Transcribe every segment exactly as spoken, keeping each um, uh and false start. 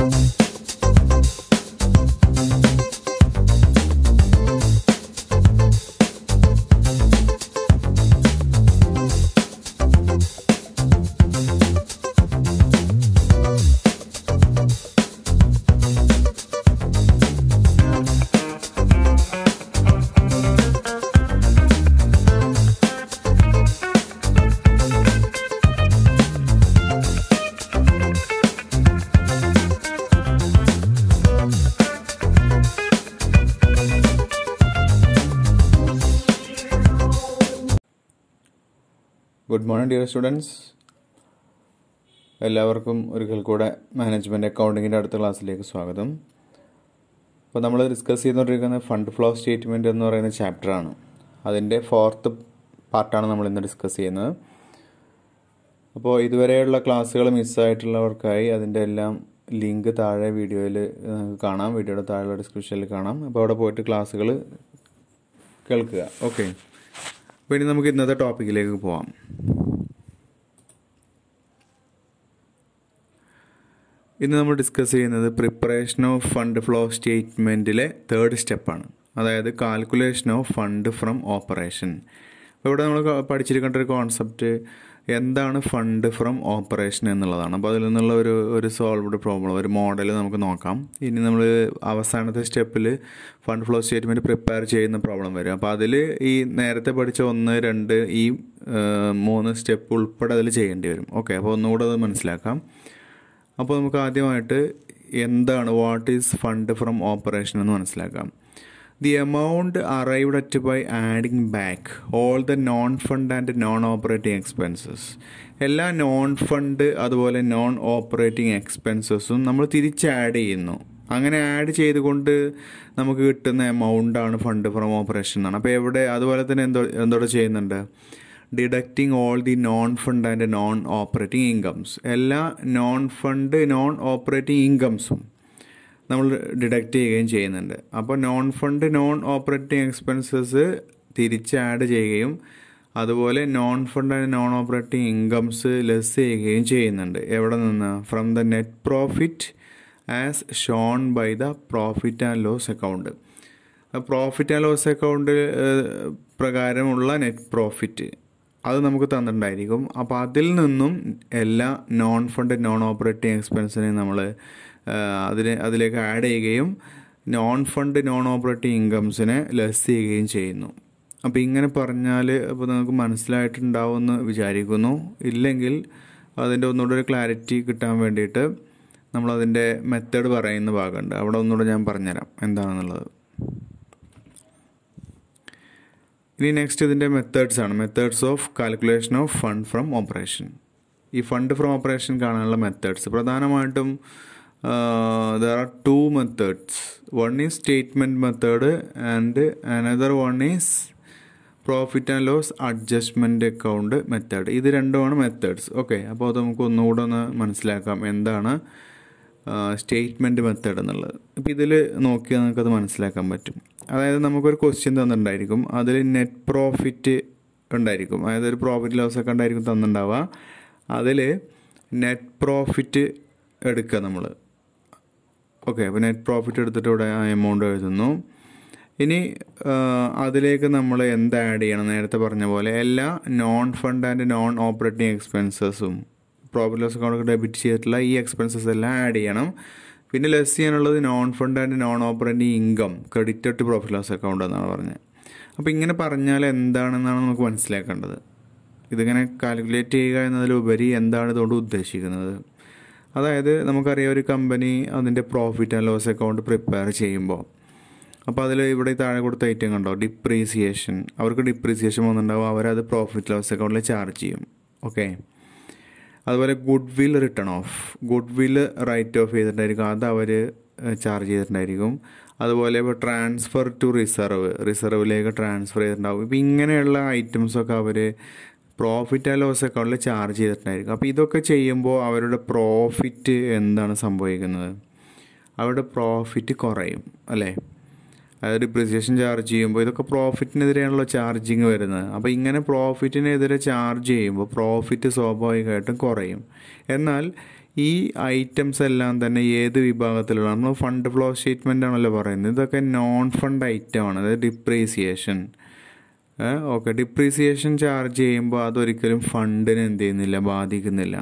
Good morning, dear students. എല്ലാവർക്കും ഒരിക്കൽ കൂടെ മാനേജ്മെൻറ്റ് അക്കൗണ്ടിങ്ങിൻ്റെ അടുത്ത ക്ലാസ്സിലേക്ക് സ്വാഗതം. അപ്പോൾ നമ്മൾ ഡിസ്കസ് ചെയ്തുകൊണ്ടിരിക്കുന്നത് ഫണ്ട് ഫ്ലോ സ്റ്റേറ്റ്മെൻറ്റ് എന്ന് പറയുന്ന ചാപ്റ്ററാണ്. അതിൻ്റെ ഫോർത്ത് പാർട്ടാണ് നമ്മൾ ഇന്ന് ഡിസ്കസ് ചെയ്യുന്നത്. അപ്പോൾ ഇതുവരെയുള്ള ക്ലാസ്സുകൾ മിസ്സായിട്ടുള്ളവർക്കായി അതിൻ്റെ എല്ലാം ലിങ്ക് താഴെ വീഡിയോയിൽ കാണാം, വീഡിയോയുടെ താഴെയുള്ള ഡിസ്ക്രിപ്ഷനിൽ കാണാം. അപ്പോൾ അവിടെ പോയിട്ട് ക്ലാസ്സുകൾ കേൾക്കുക. ഓക്കെ, അപ്പോൾ ഇനി നമുക്ക് ഇന്നത്തെ ടോപ്പിക്കിലേക്ക് പോവാം. ഇന്ന് നമ്മൾ ഡിസ്കസ് ചെയ്യുന്നത് പ്രിപ്പറേഷൻ ഓഫ് ഫണ്ട് ഫ്ലോ സ്റ്റേറ്റ്മെൻറ്റിലെ തേർഡ് സ്റ്റെപ്പാണ്, അതായത് calculation of fund from operation. അപ്പോൾ ഇവിടെ നമ്മൾ പഠിച്ചിരിക്കേണ്ട ഒരു കോൺസെപ്റ്റ് എന്താണ് ഫണ്ട് ഫ്രം ഓപ്പറേഷൻ എന്നുള്ളതാണ്. അപ്പോൾ അതിൽ നിന്നുള്ള ഒരു ഒരു സോൾവ്ഡ് പ്രോബ്ലം, ഒരു മോഡൽ നമുക്ക് നോക്കാം. ഇനി നമ്മൾ അവസാനത്തെ സ്റ്റെപ്പിൽ ഫണ്ട് ഫ്ലോ സ്റ്റേറ്റ്മെൻറ്റ് പ്രിപ്പയർ ചെയ്യുന്ന പ്രോബ്ലം വരും. അപ്പോൾ അതിൽ ഈ നേരത്തെ പഠിച്ച ഒന്ന് രണ്ട് ഈ മൂന്ന് സ്റ്റെപ്പ് ഉൾപ്പെടെ അതിൽ ചെയ്യേണ്ടി വരും. ഓക്കെ, അപ്പോൾ ഒന്നുകൂടെ അത് മനസ്സിലാക്കാം. അപ്പോൾ നമുക്ക് ആദ്യമായിട്ട് എന്താണ് what is fund from operation എന്ന് മനസ്സിലാക്കാം. The amount arrived at by adding back all the non-fund and non-operating expenses. എല്ലാ നോൺ ഫണ്ട് അതുപോലെ നോൺ ഓപ്പറേറ്റിംഗ് എക്സ്പെൻസസും നമ്മൾ തിരിച്ച് ആഡ് ചെയ്യുന്നു. അങ്ങനെ ആഡ് ചെയ്തുകൊണ്ട് നമുക്ക് കിട്ടുന്ന എമൗണ്ടാണ് ഫണ്ട് ഫ്രം ഓപ്പറേഷൻ എന്നാണ്. അപ്പോൾ എവിടെ അതുപോലെ തന്നെ എന്തോ എന്തോടെ ചെയ്യുന്നുണ്ട്, deducting all the non fund and non operating incomes. എല്ലാ നോൺ ഫണ്ട് നോൺ ഓപ്പറേറ്റിംഗ് ഇൻകംസും നമ്മൾ ഡിഡക്റ്റ് ചെയ്യുകയും ചെയ്യുന്നുണ്ട്. അപ്പോൾ non fund non operating expenses തിരിച്ച് ആഡ് ചെയ്യുകയും അതുപോലെ non fund and non operating incomes less ചെയ്യുകയും ചെയ്യുന്നുണ്ട്. എവിടെ നിന്ന്? From the net profit as shown by the profit and loss account. Profit and loss account പ്രകാരമുള്ള നെറ്റ് പ്രോഫിറ്റ് അത് നമുക്ക് തന്നിട്ടുണ്ടായിരിക്കും. അപ്പോൾ അതിൽ നിന്നും എല്ലാ നോൺ ഫണ്ട് നോൺ ഓപ്പറേറ്റിംഗ് എക്സ്പെൻസിനെ നമ്മൾ അതിന് അതിലേക്ക് ആഡ് ചെയ്യുകയും നോൺ ഫണ്ട് നോൺ ഓപ്പറേറ്റിംഗ് ഇൻകംസിനെ ലെസ് ചെയ്യുകയും ചെയ്യുന്നു. അപ്പോൾ ഇങ്ങനെ പറഞ്ഞാൽ അപ്പോൾ നിങ്ങൾക്ക് മനസ്സിലായിട്ടുണ്ടാവുമെന്ന് വിചാരിക്കുന്നു. ഇല്ലെങ്കിൽ അതിൻ്റെ ഒന്നുകൂടെ ഒരു ക്ലാരിറ്റി കിട്ടാൻ വേണ്ടിയിട്ട് നമ്മളതിൻ്റെ മെത്തേഡ് പറയുന്ന ഭാഗമുണ്ട്, അവിടെ ഒന്നുകൂടെ ഞാൻ പറഞ്ഞുതരാം എന്താണെന്നുള്ളത്. ഇനി നെക്സ്റ്റ് ഇതിൻ്റെ മെത്തേഡ്സ് ആണ്, methods of calculation of fund from operation. ഈ ഫണ്ട് ഫ്രം ഓപ്പറേഷൻ കാണാനുള്ള മെത്തേഡ്സ് പ്രധാനമായിട്ടും Uh, there are two methods. One is statement method and another one is profit and loss adjustment account method. ഇത് രണ്ടുമാണ് methods. Okay, അപ്പോൾ അത് നമുക്ക് ഒന്നുകൂടെ ഒന്ന് മനസ്സിലാക്കാം എന്താണ് സ്റ്റേറ്റ്മെൻറ്റ് മെത്തേഡ് എന്നുള്ളത്. ഇപ്പോൾ ഇതിൽ നോക്കിയാൽ നമുക്കത് മനസ്സിലാക്കാൻ പറ്റും. അതായത് നമുക്കൊരു ക്വസ്റ്റ്യൻ തന്നിട്ടുണ്ടായിരിക്കും, അതിൽ നെറ്റ് പ്രോഫിറ്റ് ഉണ്ടായിരിക്കും, അതായത് ഒരു പ്രോഫിറ്റ് ലോസ് ഒക്കെ ഉണ്ടായിരിക്കും തന്നിട്ടുണ്ടാവുക. അതിൽ നെറ്റ് പ്രോഫിറ്റ് എടുക്കുക നമ്മൾ. ഓക്കെ, അപ്പോൾ നെറ്റ് പ്രോഫിറ്റ് എടുത്തിട്ട് ഇവിടെ ആ എമൗണ്ട് എഴുതുന്നു. ഇനി അതിലേക്ക് നമ്മൾ എന്ത് ആഡ് ചെയ്യണം? നേരത്തെ പറഞ്ഞ പോലെ എല്ലാ non fund and non operating എക്സ്പെൻസസും പ്രോഫിറ്റ് ലോസ് അക്കൗണ്ട് ഡെബിറ്റ് ചെയ്തിട്ടുള്ള ഈ എക്സ്പെൻസസ് എല്ലാം ആഡ് ചെയ്യണം. പിന്നെ ലെസ് ചെയ്യാനുള്ളത് non fund and non operating income credited to profit loss account എന്നാണ് പറഞ്ഞത്. അപ്പോൾ ഇങ്ങനെ പറഞ്ഞാൽ എന്താണെന്നാണ് നമുക്ക് മനസ്സിലാക്കേണ്ടത്. ഇതിങ്ങനെ കാൽക്കുലേറ്റ് ചെയ്യുക എന്നതിലുപരി എന്താണ് ഇതുകൊണ്ട് ഉദ്ദേശിക്കുന്നത്? അതായത് നമുക്കറിയാം, ഒരു കമ്പനി അതിൻ്റെ profit and loss account prepare ചെയ്യുമ്പോൾ അപ്പോൾ അതിൽ ഇവിടെ താഴെ കൊടുത്ത ഐറ്റം കണ്ടോ, ഡിപ്രീസിയേഷൻ. അവർക്ക് ഡിപ്രീസിയേഷൻ വന്നിട്ടുണ്ടാവും, അവരത് പ്രോഫിറ്റ് ലോസ് അക്കൗണ്ടിൽ ചാർജ് ചെയ്യും. ഓക്കെ, അതുപോലെ goodwill written off, goodwill write off ചെയ്തിട്ടുണ്ടായിരിക്കും, അത് അവർ ചാർജ് ചെയ്തിട്ടുണ്ടായിരിക്കും. അതുപോലെ ഇപ്പോൾ ട്രാൻസ്ഫർ ടു റിസർവ്, റിസർവിലേക്ക് ട്രാൻസ്ഫർ ചെയ്തിട്ടുണ്ടാവും. ഇപ്പോൾ ഇങ്ങനെയുള്ള ഐറ്റംസൊക്കെ അവർ പ്രോഫിറ്റ് ആൻഡ് ലോസ് അക്കൗണ്ടിൽ ചാർജ് ചെയ്തിട്ടുണ്ടായിരിക്കും. അപ്പോൾ ഇതൊക്കെ ചെയ്യുമ്പോൾ അവരുടെ പ്രോഫിറ്റ് എന്താണ് സംഭവിക്കുന്നത്? അവരുടെ പ്രോഫിറ്റ് കുറയും അല്ലേ? അതായത് ഡിപ്രിസിയേഷൻ ചാർജ് ചെയ്യുമ്പോൾ ഇതൊക്കെ പ്രോഫിറ്റിനെതിരെയാണല്ലോ ചാർജിങ് വരുന്നത്. അപ്പോൾ ഇങ്ങനെ പ്രോഫിറ്റിനെതിരെ ചാർജ് ചെയ്യുമ്പോൾ പ്രോഫിറ്റ് സ്വാഭാവികമായിട്ടും കുറയും. എന്നാൽ ഈ ഐറ്റംസ് എല്ലാം തന്നെ ഏത് വിഭാഗത്തിലുള്ള നമ്മൾ ഫണ്ട് ഫ്ലോ സ്റ്റേറ്റ്മെൻ്റ് ആണല്ലോ പറയുന്നത്. ഇതൊക്കെ നോൺ ഫണ്ട് ഐറ്റം ആണ്. അതായത് ഡിപ്രീസിയേഷൻ. ഓക്കെ, ഡിപ്രീസിയേഷൻ ചാർജ് ചെയ്യുമ്പോൾ അതൊരിക്കലും ഫണ്ടിനെ എന്ത് ചെയ്യുന്നില്ല, ബാധിക്കുന്നില്ല.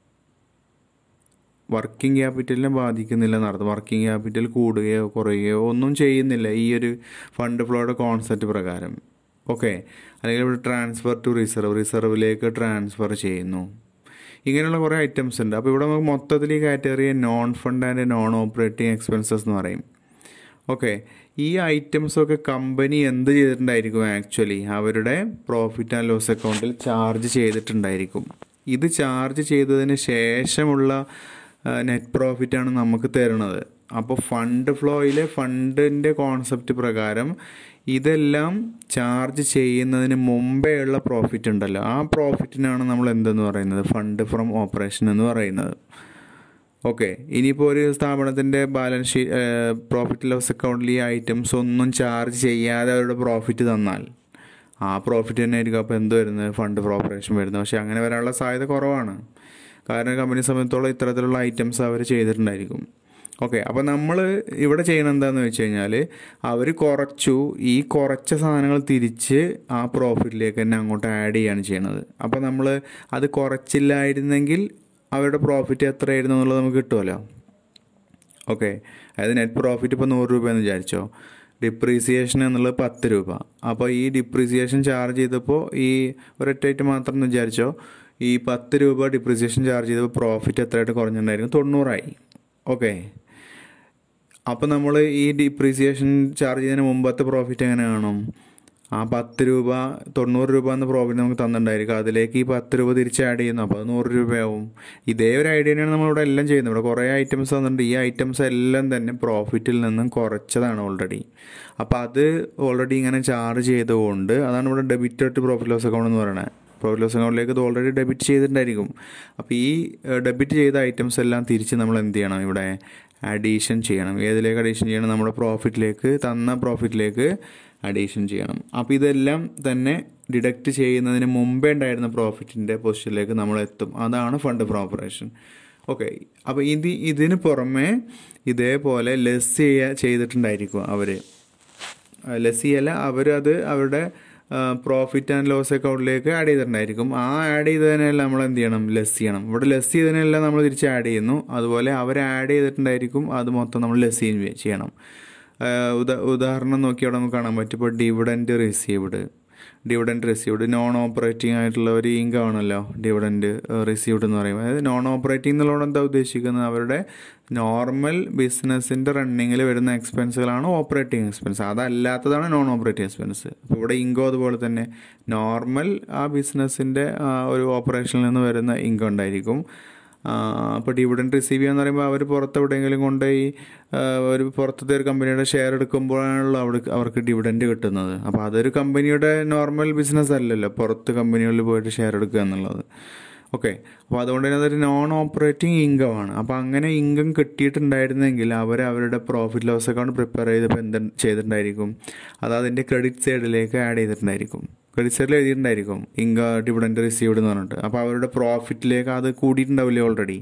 വർക്കിംഗ് ക്യാപിറ്റലിനെ ബാധിക്കുന്നില്ല എന്നർത്ഥം. വർക്കിംഗ് ക്യാപിറ്റൽ കൂടുകയോ കുറയുകയോ ഒന്നും ചെയ്യുന്നില്ല ഈ ഒരു ഫണ്ട് ഫ്ലോയുടെ കോൺസെപ്റ്റ് പ്രകാരം. ഓക്കെ, അല്ലെങ്കിൽ ഇവിടെ ട്രാൻസ്ഫർ ടു റിസർവ്, റിസർവിലേക്ക് ട്രാൻസ്ഫർ ചെയ്യുന്നു. ഇങ്ങനെയുള്ള കുറേ ഐറ്റംസ് ഉണ്ട്. അപ്പോൾ ഇവിടെ നമുക്ക് മൊത്തത്തിൽ ഈ കാറ്റഗറിയെ non fund and non operating expenses എന്ന് പറയും. ഓക്കെ, ഈ ഐറ്റംസൊക്കെ കമ്പനി എന്ത് ചെയ്തിട്ടുണ്ടായിരിക്കും? ആക്ച്വലി അവരുടെ പ്രോഫിറ്റ് ആൻഡ് ലോസ് അക്കൗണ്ടിൽ ചാർജ് ചെയ്തിട്ടുണ്ടായിരിക്കും. ഇത് ചാർജ് ചെയ്തതിന് ശേഷമുള്ള നെറ്റ് പ്രോഫിറ്റാണ് നമുക്ക് തരുന്നത്. അപ്പോൾ ഫണ്ട് ഫ്ലോയിലെ ഫണ്ടിൻ്റെ കോൺസെപ്റ്റ് പ്രകാരം ഇതെല്ലാം ചാർജ് ചെയ്യുന്നതിന് മുമ്പേ ഉള്ള പ്രോഫിറ്റ് ഉണ്ടല്ലോ, ആ പ്രോഫിറ്റിനാണ് നമ്മൾ എന്തെന്ന് പറയുന്നത്? ഫണ്ട് ഫ്രം ഓപ്പറേഷൻ എന്ന് പറയുന്നത്. ഓക്കെ, ഇനിയിപ്പോൾ ഒരു സ്ഥാപനത്തിൻ്റെ ബാലൻസ് ഷീറ്റ് പ്രോഫിറ്റ് ലോസ് അക്കൗണ്ടിൽ ഈ ഐറ്റംസ് ഒന്നും ചാർജ് ചെയ്യാതെ അവരുടെ പ്രോഫിറ്റ് തന്നാൽ ആ പ്രോഫിറ്റ് തന്നെ ആയിരിക്കും അപ്പോൾ എന്ത് വരുന്നത്? ഫണ്ട് ഫ്രം ഓപ്പറേഷൻ വരുന്നത്. പക്ഷേ അങ്ങനെ വരാനുള്ള സാധ്യത കുറവാണ്. കാരണം കമ്പനി സംബന്ധിച്ചോളം ഇത്തരത്തിലുള്ള ഐറ്റംസ് അവർ ചെയ്തിട്ടുണ്ടായിരിക്കും. ഓക്കെ, അപ്പോൾ നമ്മൾ ഇവിടെ ചെയ്യണം എന്താണെന്ന് വെച്ച് കഴിഞ്ഞാൽ അവർ കുറച്ചു, ഈ കുറച്ച സാധനങ്ങൾ തിരിച്ച് ആ പ്രോഫിറ്റിലേക്ക് തന്നെ അങ്ങോട്ട് ആഡ് ചെയ്യുകയാണ് ചെയ്യണത്. അപ്പോൾ നമ്മൾ അത് കുറച്ചില്ലായിരുന്നെങ്കിൽ അവരുടെ പ്രോഫിറ്റ് എത്രയായിരുന്നു എന്നുള്ളത് നമുക്ക് കിട്ടുമല്ലോ. ഓക്കെ, അതായത് നെറ്റ് പ്രോഫിറ്റ് ഇപ്പോൾ നൂറ് രൂപയെന്ന് വിചാരിച്ചോ, ഡിപ്രീസിയേഷൻ എന്നുള്ളത് പത്ത് രൂപ. അപ്പോൾ ഈ ഡിപ്രീസിയേഷൻ ചാർജ് ചെയ്തപ്പോൾ ഈ ഒരൊറ്റ ഐറ്റം മാത്രം എന്ന് വിചാരിച്ചോ, ഈ പത്ത് രൂപ ഡിപ്രീസിയേഷൻ ചാർജ് ചെയ്തപ്പോൾ പ്രോഫിറ്റ് എത്രയായിട്ട് കുറഞ്ഞിട്ടുണ്ടായിരിക്കും? തൊണ്ണൂറായി. ഓക്കെ, അപ്പോൾ നമ്മൾ ഈ ഡിപ്രീസിയേഷൻ ചാർജ് ചെയ്യുന്നതിന് മുമ്പത്തെ പ്രോഫിറ്റ് എങ്ങനെ കാണും? ആ പത്ത് രൂപ തൊണ്ണൂറ് രൂപ എന്ന പ്രോഫിറ്റ് നമുക്ക് തന്നിട്ടുണ്ടായിരിക്കും, അതിലേക്ക് ഈ പത്ത് രൂപ തിരിച്ച് ആഡ് ചെയ്യുന്നു, അപ്പോൾ അത് നൂറ് രൂപയാവും. ഇതേ ഒരു ഐഡിയ തന്നെയാണ് നമ്മളിവിടെ എല്ലാം ചെയ്യുന്നത്. ഇവിടെ കുറേ ഐറ്റംസ് തന്നിട്ടുണ്ട്. ഈ ഐറ്റംസ് എല്ലാം തന്നെ പ്രോഫിറ്റിൽ നിന്നും കുറച്ചതാണ് ഓൾറെഡി. അപ്പോൾ അത് ഓൾറെഡി ഇങ്ങനെ ചാർജ് ചെയ്തുകൊണ്ട് അതാണ് ഇവിടെ debit to profit loss account എന്ന് പറയുന്നത്. പ്രോഫിറ്റ് ലോസ് അക്കൗണ്ടിലേക്ക് ഇത് ഓൾറെഡി ഡെബിറ്റ് ചെയ്തിട്ടുണ്ടായിരിക്കും. അപ്പോൾ ഈ ഡെബിറ്റ് ചെയ്ത ഐറ്റംസ് എല്ലാം തിരിച്ച് നമ്മൾ എന്ത് ചെയ്യണം? ഇവിടെ അഡീഷൻ ചെയ്യണം. ഏതിലേക്ക് അഡീഷൻ ചെയ്യണം? നമ്മുടെ പ്രോഫിറ്റിലേക്ക്, തന്ന പ്രോഫിറ്റിലേക്ക് അഡീഷൻ ചെയ്യണം. അപ്പോൾ ഇതെല്ലാം തന്നെ ഡിഡക്റ്റ് ചെയ്യുന്നതിന് മുമ്പേ ഉണ്ടായിരുന്ന പ്രോഫിറ്റിൻ്റെ പൊസിഷനിലേക്ക് നമ്മൾ എത്തും. അതാണ് ഫണ്ട് ഫ്രം ഓപ്പറേഷൻ. ഓക്കെ, അപ്പോൾ ഇത് ഇതിന് പുറമെ ഇതേപോലെ ലെസ് ചെയ്യുക ചെയ്തിട്ടുണ്ടായിരിക്കും അവർ. ലെസ് ചെയ്യല്ല, അവരത് അവരുടെ പ്രോഫിറ്റ് ആൻഡ് ലോസ് അക്കൗണ്ടിലേക്ക് ആഡ് ചെയ്തിട്ടുണ്ടായിരിക്കും. ആ ആഡ് ചെയ്തതിനെല്ലാം നമ്മൾ എന്ത് ചെയ്യണം? ലെസ് ചെയ്യണം. ഇവിടെ ലെസ് ചെയ്തതിനെല്ലാം നമ്മൾ തിരിച്ച് ആഡ് ചെയ്യുന്നു. അതുപോലെ അവർ ആഡ് ചെയ്തിട്ടുണ്ടായിരിക്കും, അത് മൊത്തം നമ്മൾ ലെസ് ചെയ്യണം. ഉദാ ഉദാഹരണം നോക്കി അവിടെ നമുക്ക് കാണാൻ പറ്റും. ഇപ്പോൾ dividend received, dividend received non operating ആയിട്ടുള്ള ഒരു ഇൻകം ആണല്ലോ ഡിവിഡൻറ്റ് റിസീവ്ഡ് എന്ന് പറയുമ്പോൾ. അതായത് നോൺ ഓപ്പറേറ്റിംഗ് എന്നുള്ളത് എന്താ ഉദ്ദേശിക്കുന്നത്? അവരുടെ നോർമൽ ബിസിനസ്സിൻ്റെ റണ്ണിങ്ങിൽ വരുന്ന എക്സ്പെൻസുകളാണ് ഓപ്പറേറ്റിംഗ് എക്സ്പെൻസ്. അതല്ലാത്തതാണ് നോൺ ഓപ്പറേറ്റിംഗ് എക്സ്പെൻസ്. അപ്പോൾ ഇവിടെ ഇൻകം അതുപോലെ തന്നെ നോർമൽ ആ ബിസിനസ്സിൻ്റെ ഒരു ഓപ്പറേഷനിൽ നിന്ന് വരുന്ന ഇൻകം ഉണ്ടായിരിക്കും. അപ്പോൾ ഡിവിഡൻറ്റ് റിസീവ് ചെയ്യാന്ന് പറയുമ്പോൾ അവർ പുറത്ത് എവിടെയെങ്കിലും കൊണ്ടുപോയി ഒരു പുറത്തത്തെ ഒരു കമ്പനിയുടെ ഷെയർ എടുക്കുമ്പോഴാണല്ലോ അവിടെ അവർക്ക് ഡിവിഡൻറ്റ് കിട്ടുന്നത്. അപ്പോൾ അതൊരു കമ്പനിയുടെ നോർമൽ ബിസിനസ് അല്ലല്ലോ പുറത്ത് കമ്പനികളിൽ പോയിട്ട് ഷെയർ എടുക്കുക എന്നുള്ളത്. ഓക്കെ, അപ്പോൾ അതുകൊണ്ട് തന്നെ അതൊരു നോൺ ഓപ്പറേറ്റിംഗ് ഇൻകം ആണ്. അപ്പോൾ അങ്ങനെ ഇൻകം കിട്ടിയിട്ടുണ്ടായിരുന്നെങ്കിൽ അവർ അവരുടെ പ്രോഫിറ്റ് ലോസ് അക്കൗണ്ട് പ്രിപ്പയർ ചെയ്തപ്പോൾ എന്ത് ചെയ്തിട്ടുണ്ടായിരിക്കും? അത് അതിൻ്റെ ക്രെഡിറ്റ് സൈഡിലേക്ക് ആഡ് ചെയ്തിട്ടുണ്ടായിരിക്കും. ക്രെഡിറ്റ് സൈഡിൽ എഴുതിയിട്ടുണ്ടായിരിക്കും ഇൻകം ഡിവിഡൻറ്റ് റിസീവ്ഡ് എന്ന് പറഞ്ഞിട്ട്. അപ്പോൾ അവരുടെ പ്രോഫിറ്റിലേക്ക് അത് കൂടിയിട്ടുണ്ടാവില്ലേ ഓൾറെഡി?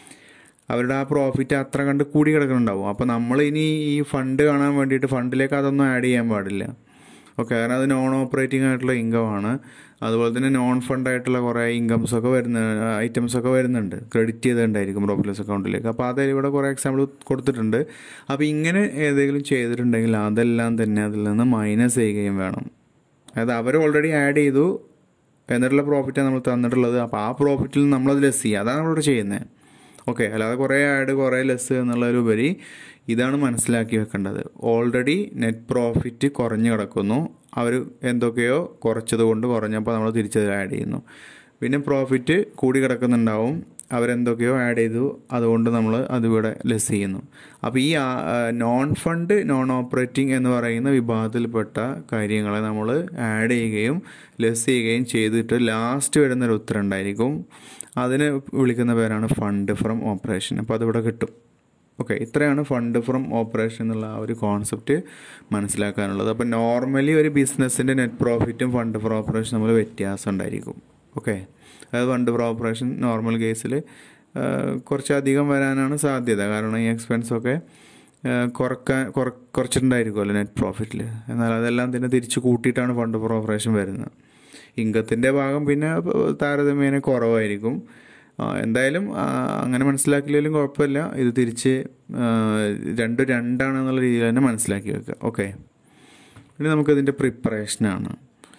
അവരുടെ ആ പ്രോഫിറ്റ് അത്ര കണ്ട് കൂടി കിടക്കുന്നുണ്ടാവും. അപ്പോൾ നമ്മൾ ഇനി ഈ ഫണ്ട് കാണാൻ വേണ്ടിയിട്ട് ഫണ്ടിലേക്ക് അതൊന്നും ആഡ് ചെയ്യാൻ പാടില്ല. ഓക്കെ, കാരണം അത് നോൺ ഓപ്പറേറ്റിംഗ് ആയിട്ടുള്ള ഇൻകം ആണ്. അതുപോലെ തന്നെ നോൺ ഫണ്ട് ആയിട്ടുള്ള കുറേ ഇൻകംസൊക്കെ വരുന്ന ഐറ്റംസൊക്കെ വരുന്നുണ്ട്, ക്രെഡിറ്റ് ചെയ്തിട്ടുണ്ടായിരിക്കും പ്രോഫിറ്റ് ലോസ് അക്കൗണ്ടിലേക്ക്. അപ്പോൾ അതിൽ ഇവിടെ കുറേ എക്സാമ്പിൾ കൊടുത്തിട്ടുണ്ട്. അപ്പോൾ ഇങ്ങനെ ഏതെങ്കിലും ചെയ്തിട്ടുണ്ടെങ്കിൽ അതെല്ലാം തന്നെ അതിൽ നിന്ന് മൈനസ് ചെയ്യുകയും വേണം. അതായത് അവർ ഓൾറെഡി ആഡ് ചെയ്തു എന്നിട്ടുള്ള പ്രോഫിറ്റാണ് നമ്മൾ തന്നിട്ടുള്ളത്. അപ്പോൾ ആ പ്രോഫിറ്റിൽ നമ്മളത് ലെസ് ചെയ്യുക, അതാണ് നമ്മളിവിടെ ചെയ്യുന്നത്. ഓക്കെ, അല്ലാതെ കുറേ ആഡ് കുറേ ലെസ് എന്നുള്ളതിലുപരി ഇതാണ് മനസ്സിലാക്കി വെക്കേണ്ടത്. ഓൾറെഡി നെറ്റ് പ്രോഫിറ്റ് കുറഞ്ഞു കിടക്കുന്നു, അവർ എന്തൊക്കെയോ കുറച്ചത് കൊണ്ട് കുറഞ്ഞപ്പോൾ നമ്മൾ തിരിച്ചത് ആഡ് ചെയ്യുന്നു. പിന്നെ പ്രോഫിറ്റ് കൂടി കിടക്കുന്നുണ്ടാവും, അവരെന്തൊക്കെയോ ആഡ് ചെയ്തു, അതുകൊണ്ട് നമ്മൾ അതിവിടെ ലെസ് ചെയ്യുന്നു. അപ്പോൾ ഈ നോൺ ഫണ്ട് നോൺ ഓപ്പറേറ്റിംഗ് എന്ന് പറയുന്ന വിഭാഗത്തിൽപ്പെട്ട കാര്യങ്ങളെ നമ്മൾ ആഡ് ചെയ്യുകയും ലെസ് ചെയ്യുകയും ചെയ്തിട്ട് ലാസ്റ്റ് വരുന്നൊരു ഉത്തരം ഉണ്ടായിരിക്കും. അതിന് വിളിക്കുന്ന പേരാണ് ഫണ്ട് ഫ്രം ഓപ്പറേഷൻ. അപ്പോൾ അതിവിടെ കിട്ടും. ഓക്കെ, ഇത്രയാണ് ഫണ്ട് ഫ്രം ഓപ്പറേഷൻ എന്നുള്ള ആ ഒരു കോൺസെപ്റ്റ് മനസ്സിലാക്കാനുള്ളത്. അപ്പോൾ നോർമലി ഒരു ബിസിനസ്സിൻ്റെ നെറ്റ് പ്രോഫിറ്റും ഫണ്ട് ഫ്രം ഓപ്പറേഷൻ നമ്മൾ വ്യത്യാസം ഉണ്ടായിരിക്കും. ഓക്കെ, അതായത് ഫണ്ട് ഫ്രം ഓപ്പറേഷൻ നോർമൽ കേസിൽ കുറച്ചധികം വരാനാണ് സാധ്യത. കാരണം ഈ എക്സ്പെൻസൊക്കെ കുറക്കാൻ കുറ കുറച്ചിട്ടുണ്ടായിരിക്കുമല്ലോ നെറ്റ് പ്രോഫിറ്റിൽ. എന്നാൽ അതെല്ലാം തന്നെ തിരിച്ച് കൂട്ടിയിട്ടാണ് ഫണ്ട് ഫ്രം ഓപ്പറേഷൻ വരുന്നത്. ഇൻകത്തിൻ്റെ ഭാഗം പിന്നെ താരതമ്യേന കുറവായിരിക്കും. എന്തായാലും അങ്ങനെ മനസ്സിലാക്കില്ലെങ്കിലും കുഴപ്പമില്ല. ഇത് തിരിച്ച് രണ്ട് രണ്ടാണെന്നുള്ള രീതിയിൽ തന്നെ മനസ്സിലാക്കി വെക്കുക. ഓക്കെ, ഇനി നമുക്കതിൻ്റെ പ്രിപ്പറേഷനാണ്.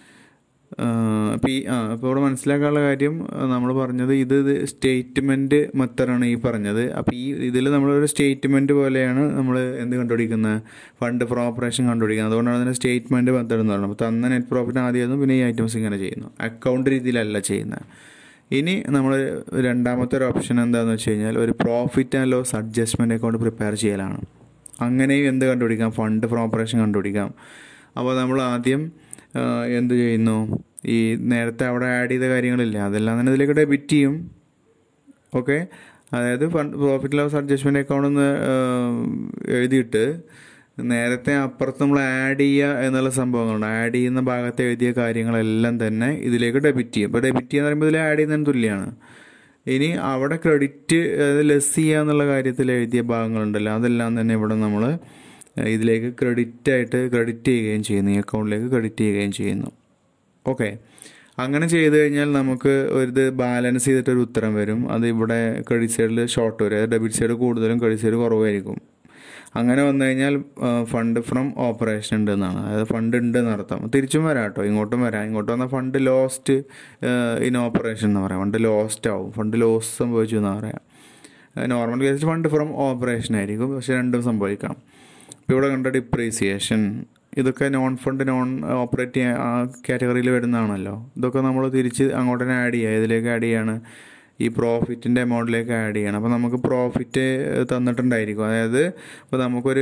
അപ്പോൾ ഈ ആ അപ്പോൾ ഇവിടെ മനസ്സിലാക്കാനുള്ള കാര്യം നമ്മൾ പറഞ്ഞത് ഇത് സ്റ്റേറ്റ്മെൻറ്റ് മെത്തഡാണ് ഈ പറഞ്ഞത്. അപ്പോൾ ഈ ഇതിൽ നമ്മളൊരു സ്റ്റേറ്റ്മെൻറ്റ് പോലെയാണ് നമ്മൾ എന്ത് കണ്ടുപിടിക്കുന്നത്, ഫണ്ട് ഫ്രം ഓപ്പറേഷൻ കണ്ടുപിടിക്കുന്നത്. അതുകൊണ്ടാണ് അതിന് സ്റ്റേറ്റ്മെൻറ്റ് മെത്തഡ് എന്ന് പറയുന്നത്. അപ്പോൾ തന്ന നെറ്റ് പ്രോഫിറ്റ് ആദ്യം ആയിരുന്നു, പിന്നെ ഈ ഐറ്റംസ് ഇങ്ങനെ ചെയ്യുന്നു. അക്കൗണ്ട് രീതിയിലല്ല ചെയ്യുന്നത്. ഇനി നമ്മൾ രണ്ടാമത്തെ ഒരു ഓപ്ഷൻ എന്താണെന്ന് വെച്ച് കഴിഞ്ഞാൽ ഒരു profit and loss adjustment account prepare ചെയ്യലാണ്. അങ്ങനെയും എന്ത് കണ്ടുപിടിക്കാം, ഫണ്ട് ഫ്രം ഓപ്പറേഷൻ കണ്ടുപിടിക്കാം. അപ്പോൾ നമ്മൾ ആദ്യം എന്ത് ചെയ്യുന്നു, ഈ നേരത്തെ അവിടെ ആഡ് ചെയ്ത കാര്യങ്ങളില്ലേ അതെല്ലാം തന്നെ ഇതിലേക്ക് ഡെബിറ്റ് ചെയ്യും. ഓക്കെ, അതായത് fund profit loss adjustment account എന്ന് എഴുതിയിട്ട് നേരത്തെ അപ്പുറത്ത് നമ്മൾ ആഡ് ചെയ്യുക എന്നുള്ള സംഭവങ്ങളുണ്ട്. ആഡ് ചെയ്യുന്ന ഭാഗത്ത് എഴുതിയ കാര്യങ്ങളെല്ലാം തന്നെ ഇതിലേക്ക് ഡെബിറ്റ് ചെയ്യും. ഇപ്പോൾ ഡെബിറ്റ് ചെയ്യുന്ന പറയുമ്പോൾ ഇതിൽ ആഡ് ചെയ്യുന്നതിന് തുല്യമാണ്. ഇനി അവിടെ ക്രെഡിറ്റ് ലെസ് ചെയ്യുക എന്നുള്ള കാര്യത്തിൽ എഴുതിയ ഭാഗങ്ങളുണ്ടല്ലോ അതെല്ലാം തന്നെ ഇവിടെ നമ്മൾ ഇതിലേക്ക് ക്രെഡിറ്റ് ആയിട്ട് ക്രെഡിറ്റ് ചെയ്യുകയും ചെയ്യുന്നു, ഈ അക്കൗണ്ടിലേക്ക് ക്രെഡിറ്റ് ചെയ്യുകയും ചെയ്യുന്നു. ഓക്കെ, അങ്ങനെ ചെയ്ത് കഴിഞ്ഞാൽ നമുക്ക് ഒരു ബാലൻസ് ചെയ്തിട്ടൊരു ഉത്തരം വരും. അത് ഇവിടെ ക്രെഡിറ്റ് സൈഡിൽ ഷോർട്ട് വരും, അതായത് ഡെബിറ്റ് സൈഡ് കൂടുതലും ക്രെഡിറ്റ് സൈഡ് കുറവായിരിക്കും. അങ്ങനെ വന്നു കഴിഞ്ഞാൽ ഫണ്ട് ഫ്രം ഓപ്പറേഷൻ ഉണ്ട് എന്നാണ്, അതായത് ഫണ്ട് ഉണ്ട് എന്നർത്ഥം. തിരിച്ചും വരാം കേട്ടോ, ഇങ്ങോട്ടും വരാം. ഇങ്ങോട്ട് വന്നാൽ ഫണ്ട് ലോസ്റ്റ് ഇൻ ഓപ്പറേഷൻ എന്ന് പറയാം, ഫണ്ട് ലോസ്റ്റ് ആവും, ഫണ്ട് ലോസ് സംഭവിച്ചു എന്ന് പറയാം. നോർമൽ കേസിൽ ഫണ്ട് ഫ്രം ഓപ്പറേഷൻ ആയിരിക്കും, പക്ഷെ രണ്ടും സംഭവിക്കാം. ഇപ്പോൾ ഇവിടെ കണ്ട ഡിപ്രീസിയേഷൻ ഇതൊക്കെ നോൺ ഫണ്ട് നോൺ ഓപ്പറേറ്റിംഗ് കാറ്റഗറിയിൽ വരുന്നതാണല്ലോ. ഇതൊക്കെ നമ്മൾ തിരിച്ച് അങ്ങോട്ട് തന്നെ ആഡ് ചെയ്യുക, ഇതിലേക്ക് ആഡ് ചെയ്യാണ്, ഈ പ്രോഫിറ്റിൻ്റെ എമൗണ്ടിലേക്ക് ആഡ് ചെയ്യണം. അപ്പോൾ നമുക്ക് പ്രോഫിറ്റ് തന്നിട്ടുണ്ടായിരിക്കും. അതായത് ഇപ്പോൾ നമുക്കൊരു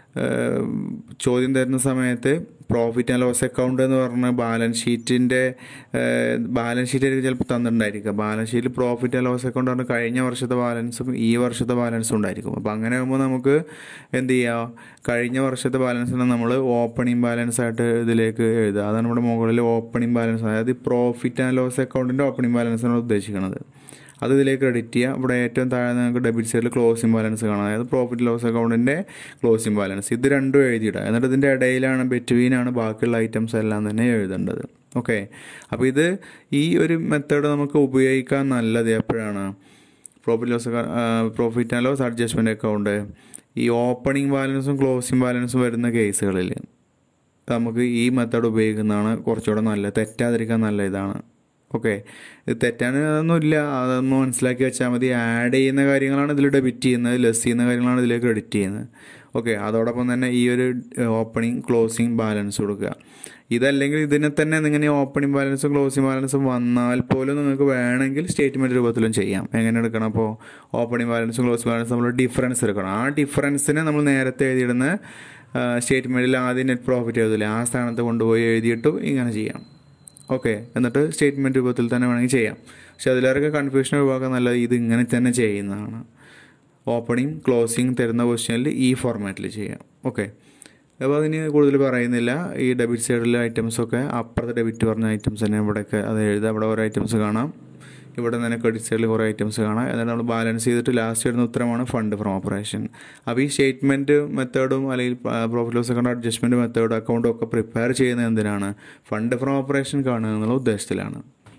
ചോദ്യം തരുന്ന സമയത്ത് പ്രോഫിറ്റ് ആൻഡ് ലോസ് അക്കൗണ്ട് എന്ന് പറഞ്ഞ ബാലൻസ് ഷീറ്റിൻ്റെ ബാലൻസ് ഷീറ്റായിരിക്കും ചിലപ്പോൾ തന്നിട്ടുണ്ടായിരിക്കുക. ബാലൻസ് ഷീറ്റിൽ പ്രോഫിറ്റ് ആൻഡ് ലോസ് അക്കൗണ്ട് പറഞ്ഞാൽ കഴിഞ്ഞ വർഷത്തെ ബാലൻസും ഈ വർഷത്തെ ബാലൻസും ഉണ്ടായിരിക്കും. അപ്പോൾ അങ്ങനെ ആകുമ്പോൾ നമുക്ക് എന്ത് ചെയ്യാം, കഴിഞ്ഞ വർഷത്തെ ബാലൻസിനെ നമ്മൾ ഓപ്പണിംഗ് ബാലൻസ് ആയിട്ട് ഇതിലേക്ക് എഴുതുക. അതാണ് നമ്മുടെ മുകളിൽ ഓപ്പണിംഗ് ബാലൻസ്, അതായത് പ്രോഫിറ്റ് ആൻഡ് ലോസ് അക്കൗണ്ടിൻ്റെ ഓപ്പണിംഗ് ബാലൻസാണ് ഉദ്ദേശിക്കുന്നത്. അത് ഇതിലേക്ക് ക്രെഡിറ്റ് ചെയ്യുക. ഇവിടെ ഏറ്റവും താഴെ നിങ്ങൾക്ക് ഡെബിറ്റ് സൈഡിൽ ക്ലോസിംഗ് ബാലൻസ് കാണാം, അതായത് പ്രോഫിറ്റ് ലോസ് അക്കൗണ്ടിൻ്റെ ക്ലോസിംഗ് ബാലൻസ്. ഇത് രണ്ടും എഴുതിയിടുക. എന്നിട്ട് ഇതിൻ്റെ ഇടയിലാണ് ബിറ്റ്വീനാണ് ബാക്കിയുള്ള ഐറ്റംസ് എല്ലാം തന്നെ എഴുതേണ്ടത്. ഓക്കെ, അപ്പോൾ ഇത് ഈ ഒരു മെത്തേഡ് നമുക്ക് ഉപയോഗിക്കാൻ നല്ലത് എപ്പോഴാണ്, profit loss profit and loss adjustment account ഈ ഓപ്പണിംഗ് ബാലൻസും ക്ലോസിംഗ് ബാലൻസും വരുന്ന കേസുകളിൽ നമുക്ക് ഈ മെത്തേഡ് ഉപയോഗിക്കുന്നതാണ് കുറച്ചുകൂടെ നല്ലത്, തെറ്റാതിരിക്കാൻ നല്ല ഇതാണ്. ഓക്കെ, ഇത് തെറ്റാനൊന്നുമില്ല, അതൊന്നും മനസ്സിലാക്കി വെച്ചാൽ മതി. ആഡ് ചെയ്യുന്ന കാര്യങ്ങളാണ് ഇതിൽ ഡെബിറ്റ് ചെയ്യുന്നത്, ലെസ് ചെയ്യുന്ന കാര്യങ്ങളാണ് ഇതിലേക്ക് ക്രെഡിറ്റ് ചെയ്യുന്നത്. ഓക്കെ, അതോടൊപ്പം തന്നെ ഈ ഒരു ഓപ്പണിംഗ് ക്ലോസിംഗ് ബാലൻസ് കൊടുക്കുക. ഇതല്ലെങ്കിൽ ഇതിനെ തന്നെ ഇങ്ങനെ ഓപ്പണിംഗ് ബാലൻസും ക്ലോസിംഗ് ബാലൻസും വന്നാൽ പോലും നിങ്ങൾക്ക് വേണമെങ്കിൽ സ്റ്റേറ്റ്മെൻറ്റ് രൂപത്തിലും ചെയ്യാം. എങ്ങനെ എടുക്കണം, അപ്പോൾ ഓപ്പണിംഗ് ബാലൻസും ക്ലോസിംഗ് ബാലൻസും നമ്മൾ ഡിഫറൻസ് എടുക്കണം. ആ ഡിഫറൻസിനെ നമ്മൾ നേരത്തെ എഴുതിയിടുന്ന സ്റ്റേറ്റ്മെൻറ്റിൽ ആദ്യം നെറ്റ് പ്രോഫിറ്റ് എഴുതില്ല, ആ സ്ഥാനത്ത് കൊണ്ടുപോയി എഴുതിയിട്ടു ഇങ്ങനെ ചെയ്യാം. ഓക്കെ, എന്നിട്ട് സ്റ്റേറ്റ്മെൻറ്റ് രൂപത്തിൽ തന്നെ വേണമെങ്കിൽ ചെയ്യാം. പക്ഷെ അതിലേറെ കൺഫ്യൂഷൻ ഒഴിവാക്കാൻ നല്ലത് ഇത് ഇങ്ങനെ തന്നെ ചെയ്യുന്നതാണ്. ഓപ്പണിംഗ് ക്ലോസിംഗ് തരുന്ന ക്വസ്റ്റ്യനിൽ ഈ ഫോർമാറ്റിൽ ചെയ്യാം. ഓക്കെ, അപ്പോൾ അതിന് കൂടുതൽ പറയുന്നില്ല. ഈ ഡെബിറ്റ് സൈഡിലെ ഐറ്റംസൊക്കെ അപ്പുറത്തെ ഡെബിറ്റ് പറഞ്ഞ ഐറ്റംസ് തന്നെ ഇവിടെയൊക്കെ അത് എഴുതുക. അവിടെ ഓരോ ഐറ്റംസ് കാണാം, ഇവിടെ തന്നെ ക്രെഡിറ്റ് സൈഡിൽ കുറേ ഐറ്റംസ് കാണാം. എന്നിട്ട് നമ്മൾ ബാലൻസ് ചെയ്തിട്ട് ലാസ്റ്റ് വരുന്ന ഉത്തരമാണ് ഫണ്ട് ഫ്രം ഓപ്പറേഷൻ. അപ്പോൾ ഈ സ്റ്റേറ്റ്മെൻറ്റ് മെത്തേഡും അല്ലെങ്കിൽ പ്രോഫിറ്റ് ലോസ് അക്കൗണ്ട് അഡ്ജസ്റ്റ്മെൻറ്റ് മെത്തേഡും അക്കൗണ്ടും ഒക്കെ പ്രിപ്പയർ ചെയ്യുന്നത് എന്തിനാണ്, ഫണ്ട് ഫ്രം ഓപ്പറേഷൻ കാണുക എന്നുള്ള ഉദ്ദേശത്തിലാണ്.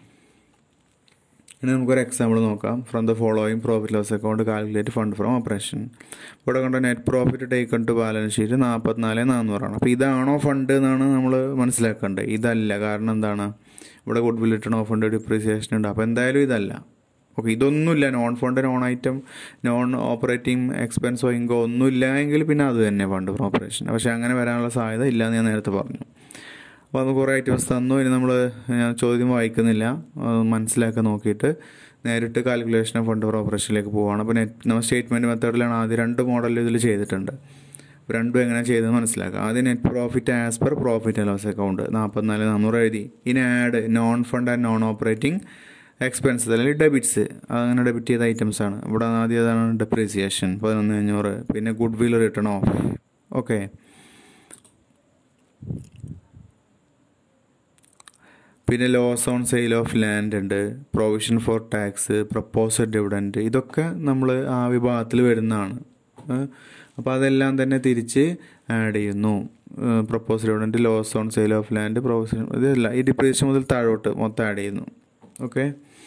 ഇനി നമുക്കൊരു എക്സാമ്പിൾ നോക്കാം. From the following profit loss account calculate fund from operation. ഇവിടെ കണ്ട net profit taken to balance sheet നാൽപ്പത്തിനാല് നാനൂറാണ്. അപ്പോൾ ഇതാണോ ഫണ്ട് എന്നാണ് നമ്മൾ മനസ്സിലാക്കേണ്ടത്. ഇതല്ല. കാരണം എന്താണ്, ഇവിടെ goodwill written off fund depreciation ഉണ്ട്. അപ്പോൾ എന്തായാലും ഇതല്ല. ഓക്കെ, ഇതൊന്നുമില്ല, non fund non item non operating എക്സ്പെൻസോ ഇൻകോ ഒന്നുമില്ല എങ്കിൽ പിന്നെ അത് തന്നെ ഫണ്ട് ഫ്രം ഓപ്പറേഷൻ. പക്ഷേ അങ്ങനെ വരാനുള്ള സാധ്യത ഇല്ലയെന്ന് ഞാൻ നേരത്തെ പറഞ്ഞു. അപ്പോൾ അത് കുറേ ഐറ്റംസ് തന്നു. ഇനി നമ്മൾ ഞാൻ ചോദ്യം വായിക്കുന്നില്ല, മനസ്സിലാക്കി നോക്കിയിട്ട് നേരിട്ട് കാൽക്കുലേഷൻ ഓഫ് ഫണ്ട് ഫ്രം ഓപ്പറേഷനിലേക്ക് പോവുകയാണ്. അപ്പോൾ നെറ്റ് നമ്മൾ സ്റ്റേറ്റ്മെൻറ്റ് മെത്തേഡിലാണ് ആദ്യം രണ്ട് മോഡൽ ഇതിൽ ചെയ്തിട്ടുണ്ട്. രണ്ടും എങ്ങനെ ചെയ്തതെന്ന് മനസ്സിലാക്കുക. ആദ്യം net profit as per profit and loss account നാൽപ്പത്തിനാല് നാനൂറ് എഴുതി. ഇനി add non fund and non operating expenses അല്ലെങ്കിൽ ഡെബിറ്റ്സ്, അങ്ങനെ ഡെബിറ്റ് ചെയ്ത ഐറ്റംസ് ആണ്. ഇവിടെ ആദ്യം അതാണ് ഡെപ്രീസിയേഷൻ പതിനൊന്ന് അഞ്ഞൂറ്, പിന്നെ goodwill written off. Okay, പിന്നെ loss on sale of land ഉണ്ട്, provision for tax, proposed dividend, ഇതൊക്കെ നമ്മൾ ആ വിഭാഗത്തിൽ വരുന്നതാണ്. അപ്പോൾ അതെല്ലാം തന്നെ തിരിച്ച് ആഡ് ചെയ്യുന്നു. Proposed dividend, loss on sale of land, provision, ഇതല്ല ഈ ഡിപ്രീസിയേഷൻ മുതൽ താഴോട്ട് മൊത്തം ആഡ് ചെയ്യുന്നു. ഓക്കെ,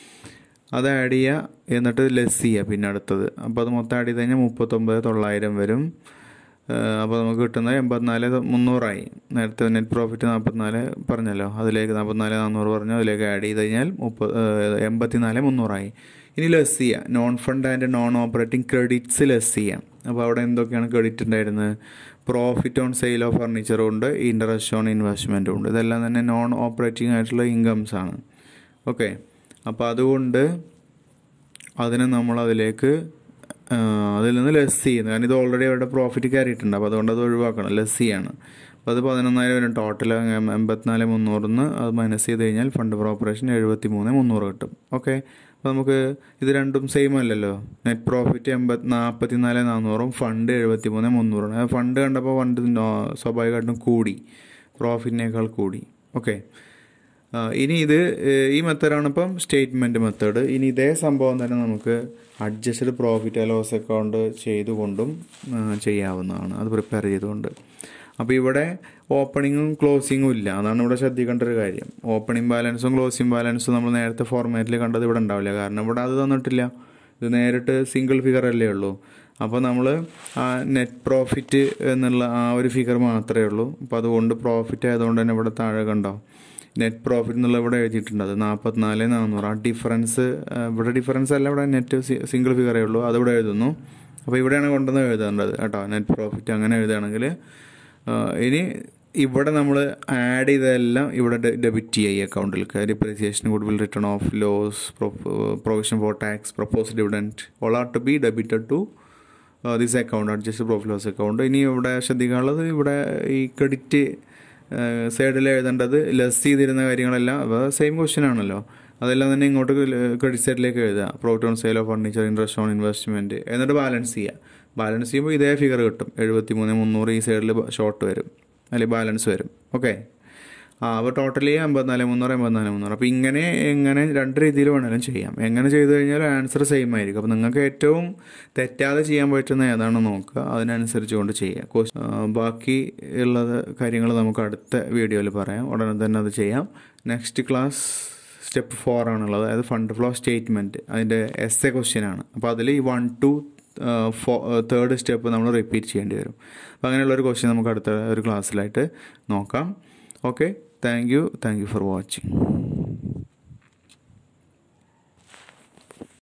അത് ആഡ് ചെയ്യുക, എന്നിട്ട് ലെസ് ചെയ്യുക പിന്നെ അടുത്തത്. അപ്പോൾ അത് മൊത്തം ആഡ് ചെയ്ത് കഴിഞ്ഞാൽ മുപ്പത്തൊമ്പത് തൊള്ളായിരം വരും. അപ്പോൾ നമുക്ക് കിട്ടുന്നത് എൺപത്തിനാല് മുന്നൂറായി. നേരത്തെ നെറ്റ് പ്രോഫിറ്റ് നാൽപ്പത്തിനാല് പറഞ്ഞല്ലോ, അതിലേക്ക് നാൽപ്പത്തിനാല് നാന്നൂറ് പറഞ്ഞു, അതിലേക്ക് ആഡ് ചെയ്ത് കഴിഞ്ഞാൽ മുപ്പത് എൺപത്തിനാല് മുന്നൂറായി. ഇനി ലെസ് ചെയ്യുക, non fund and non operating credits less ചെയ്യാം. അപ്പോൾ അവിടെ എന്തൊക്കെയാണ് ക്രെഡിറ്റ് ഉണ്ടായിരുന്നത്? പ്രോഫിറ്റ് ഓൺ സെയിൽ ഓഫ് ഫർണിച്ചറും ഉണ്ട്, ഇൻട്രസ്റ്റ് ഓൺ ഇൻവെസ്റ്റ്മെൻറ്റും ഉണ്ട്. ഇതെല്ലാം തന്നെ നോൺ ഓപ്പറേറ്റിംഗ് ആയിട്ടുള്ള ഇൻകംസ് ആണ്. ഓക്കെ, അപ്പോൾ അതുകൊണ്ട് അതിനെ നമ്മൾ അതിലേക്ക് അതിൽ നിന്ന് ലെസ് ചെയ്യുന്നത്, കാരണം ഇത് ഓൾറെഡി അവരുടെ പ്രോഫിറ്റ് കയറിയിട്ടുണ്ട്. അപ്പോൾ അതുകൊണ്ട് അത് ഒഴിവാക്കണം, ലെസ് ചെയ്യാണ്. അപ്പോൾ അത് പതിനൊന്നായിരം വരും ടോട്ടൽ. എൺപത്തിനാല് മുന്നൂറിന്ന് അത് മൈനസ് ചെയ്ത് കഴിഞ്ഞാൽ ഫണ്ട് ഫോർ ഓപ്പറേഷൻ എഴുപത്തി മൂന്ന് മുന്നൂറ് കിട്ടും. ഓക്കെ, അപ്പോൾ നമുക്ക് ഇത് രണ്ടും സെയിം അല്ലല്ലോ. നെറ്റ് പ്രോഫിറ്റ് എൺപത്തി നാൽപ്പത്തി നാല് നാന്നൂറും ഫണ്ട് എഴുപത്തി മൂന്ന് മുന്നൂറാണ്. ഫണ്ട് കണ്ടപ്പോൾ ഫണ്ട് സ്വാഭാവികമായിട്ടും കൂടി, പ്രോഫിറ്റിനേക്കാൾ കൂടി. ഓക്കെ, ഇനി ഇത് ഈ മെത്തേഡാണ് ഇപ്പം സ്റ്റേറ്റ്മെൻറ്റ് മെത്തേഡ്. ഇനി ഇതേ സംഭവം തന്നെ നമുക്ക് adjusted profit and loss account ചെയ്തുകൊണ്ടും ചെയ്യാവുന്നതാണ്, അത് പ്രിപ്പയർ ചെയ്തുകൊണ്ട്. അപ്പോൾ ഇവിടെ ഓപ്പണിങ്ങും ക്ലോസിങ്ങും ഇല്ല, അതാണ് ഇവിടെ ശ്രദ്ധിക്കേണ്ട ഒരു കാര്യം. ഓപ്പണിംഗ് ബാലൻസും ക്ലോസിംഗ് ബാലൻസും നമ്മൾ നേരത്തെ ഫോർമാറ്റിൽ കണ്ടത് ഇവിടെ ഉണ്ടാവില്ല, കാരണം ഇവിടെ അത് തന്നിട്ടില്ല. ഇത് നേരിട്ട് സിംഗിൾ ഫിഗർ അല്ലേ ഉള്ളൂ. അപ്പോൾ നമ്മൾ ആ നെറ്റ് പ്രോഫിറ്റ് എന്നുള്ള ആ ഒരു ഫിഗർ മാത്രമേ ഉള്ളൂ. അപ്പോൾ അതുകൊണ്ട് പ്രോഫിറ്റ് ആയതുകൊണ്ട് തന്നെ ഇവിടെ താഴെ കണ്ടോ നെറ്റ് പ്രോഫിറ്റ് എന്നുള്ള ഇവിടെ എഴുതിയിട്ടുണ്ട്, അത് നാൽപ്പത്തിനാല് നാന്നൂറ്. ആ ഡിഫറൻസ് ഇവിടെ ഡിഫറൻസ് അല്ല, ഇവിടെ നെറ്റ് സിംഗിൾ ഫിഗറേ ഉള്ളൂ, അതിവിടെ എഴുതുന്നു. അപ്പോൾ ഇവിടെയാണ് കൊണ്ടുവന്ന് എഴുതേണ്ടത് കേട്ടോ, നെറ്റ് പ്രോഫിറ്റ് അങ്ങനെ എഴുതുകയാണെങ്കിൽ. ഇനി ഇവിടെ നമ്മൾ ആഡ് ചെയ്തതെല്ലാം ഇവിടെ ഡെബിറ്റ് ചെയ്യുക അക്കൗണ്ടിലേക്ക്. Depreciation, goodwill, written off loss, provision for tax, proposed dividend, all are to be debited to this account, adjust profit loss account. ഇനി ഇവിടെ ശ്രദ്ധിക്കാനുള്ളത്, ഇവിടെ ഈ ക്രെഡിറ്റ് സൈഡിൽ എഴുതേണ്ടത് ലെസ് ചെയ്തിരുന്ന കാര്യങ്ങളെല്ലാം സെയിം ക്വസ്റ്റ്യൻ ആണല്ലോ, അതെല്ലാം തന്നെ ഇങ്ങോട്ട് ക്രെഡിറ്റ് സൈഡിലേക്ക് എഴുതുക. Profit on sale of furniture, interest on investment, എന്നിട്ട് ബാലൻസ് ചെയ്യുക. ബാലൻസ് ചെയ്യുമ്പോൾ ഇതേ ഫിഗർ കിട്ടും, എഴുപത്തി മൂന്ന് മുന്നൂറ് ഈ സൈഡിൽ ഷോർട്ട് വരും, അല്ലെങ്കിൽ ബാലൻസ് വരും. ഓക്കെ, ആ അപ്പോൾ ടോട്ടലി അമ്പത്തിനാല് മുന്നൂറ് എൺപത്തിനാല് മുന്നൂറ്. അപ്പോൾ ഇങ്ങനെ എങ്ങനെ രണ്ട് രീതിയിൽ വേണമെങ്കിലും ചെയ്യാം. എങ്ങനെ ചെയ്ത് കഴിഞ്ഞാൽ ആൻസർ സെയിം ആയിരിക്കും. അപ്പോൾ നിങ്ങൾക്ക് ഏറ്റവും തെറ്റാതെ ചെയ്യാൻ പറ്റുന്ന ഏതാണെന്ന് നോക്കുക, അതിനനുസരിച്ച് കൊണ്ട് ചെയ്യുക. ബാക്കി ഉള്ളത് കാര്യങ്ങൾ നമുക്ക് അടുത്ത വീഡിയോയിൽ പറയാം, ഉടനെ തന്നെ അത് ചെയ്യാം. നെക്സ്റ്റ് ക്ലാസ് സ്റ്റെപ്പ് ഫോർ ആണുള്ളത്, അതായത് ഫണ്ട് ഫ്ലോ സ്റ്റേറ്റ്മെൻറ്റ്, അതിൻ്റെ എസ് എ ക്വസ്റ്റ്യൻ ആണ്. അപ്പോൾ അതിൽ ഈ one two four third step നമ്മൾ റിപ്പീറ്റ് ചെയ്യേണ്ടി വരും. അപ്പോൾ അങ്ങനെയുള്ളൊരു ക്വസ്റ്റ്യൻ നമുക്ക് അടുത്ത ഒരു ക്ലാസ്സിലായിട്ട് നോക്കാം. Okay, thank you thank you for watching.